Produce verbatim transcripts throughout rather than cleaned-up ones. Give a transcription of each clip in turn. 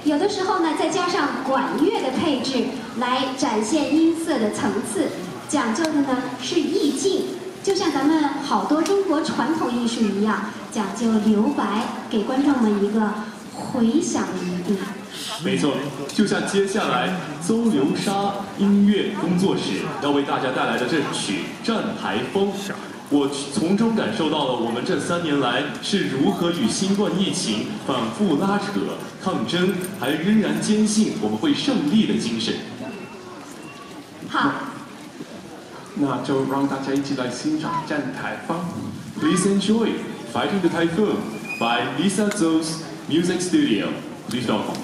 有的时候呢，再加上管乐的配置，来展现音色的层次。讲究的呢是意境，就像咱们好多中国传统艺术一样，讲究留白，给观众们一个回响余地。 没错，就像接下来邹流沙音乐工作室要为大家带来的这曲《站台风》。 我从中感受到了我们这三年来是如何与新冠疫情反复拉扯、抗争，还仍然坚信我们会胜利的精神。 好， 那就让大家一起来欣赏《站台风》。 Please enjoy "Fighting the Typhoon" by Lisa Zou's Music Studio. Please welcome.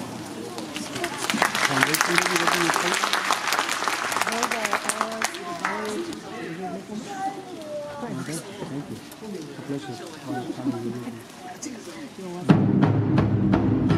Thank you.